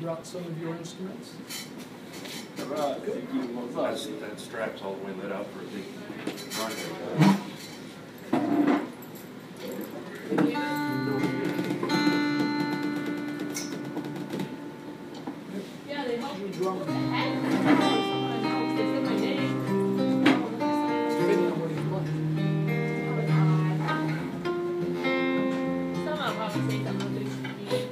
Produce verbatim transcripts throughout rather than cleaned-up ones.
brought some of your instruments. Right. That's, that strap's all the way lit out for a big run. Yeah, they help me drum. What the heck? They said my name. Depending on what he's playing. Someone will probably say something to me.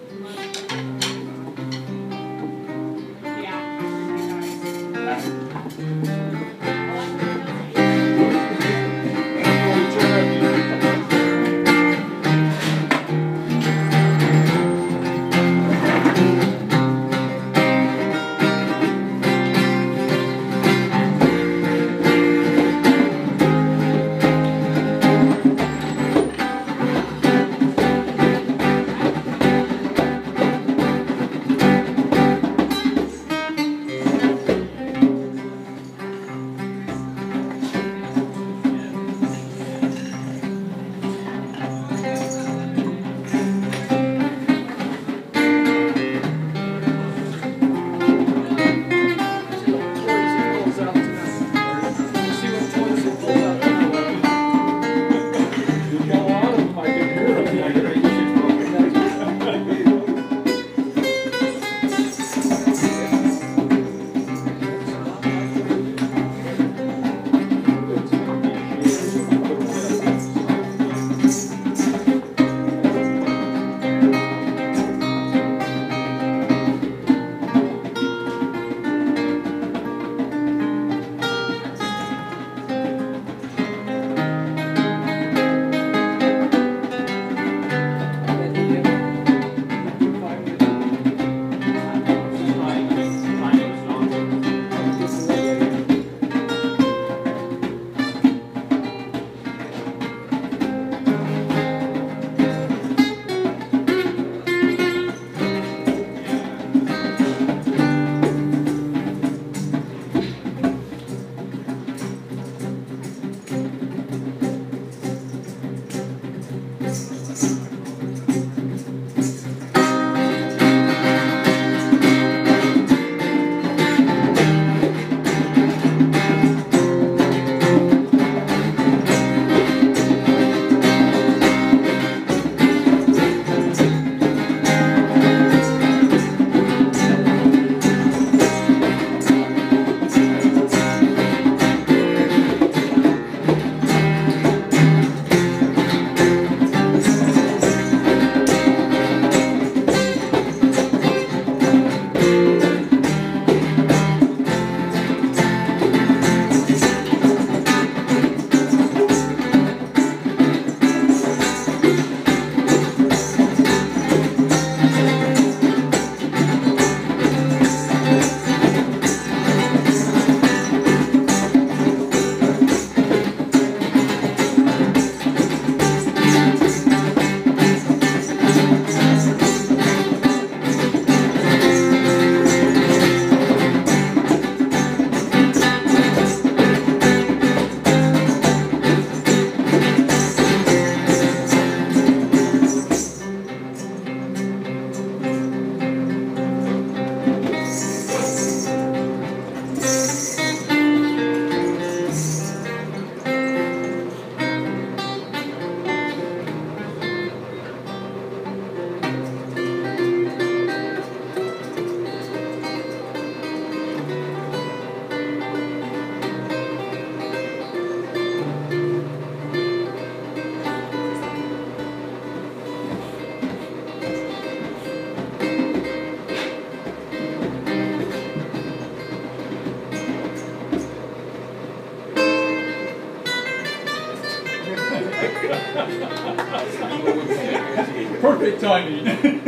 Perfect timing.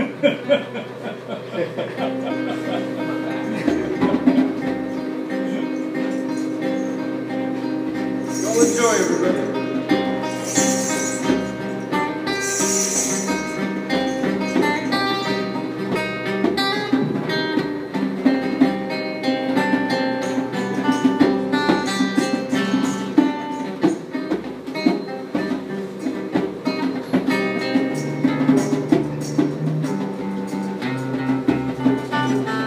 Colin Joy, everybody. Thank you.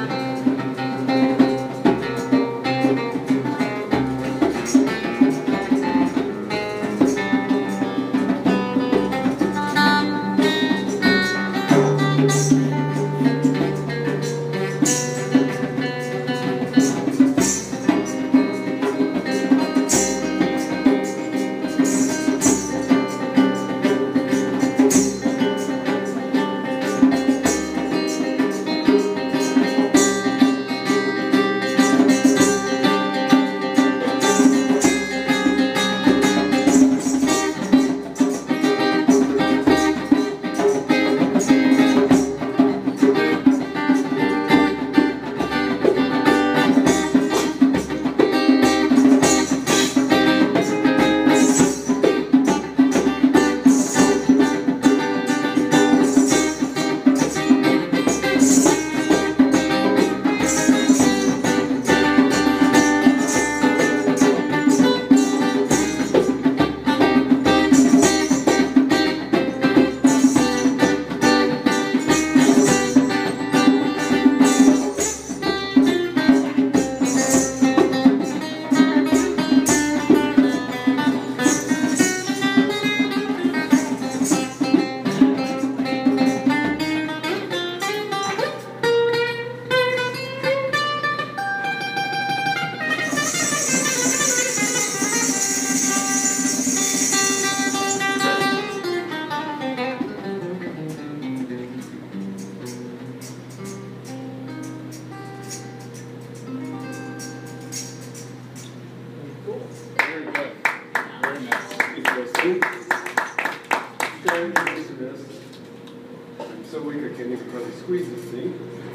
this. I'm so weak I can't even really squeeze this thing.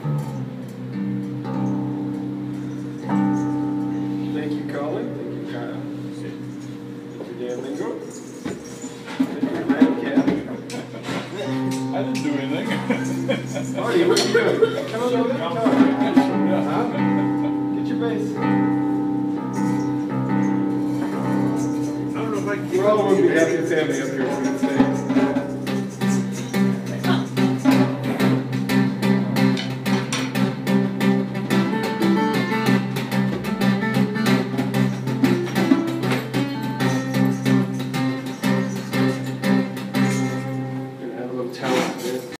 Thank you, Colin. Thank you, Kyle. Thank you, Dan Lingor. Thank you, Rev Kev. I didn't do anything. Marty, what are you doing? Come on over there. Come on. Huh? Get your bass. I don't know if I can keep We're all up going to with be you, happy Eddie. family up here at Wheatstate.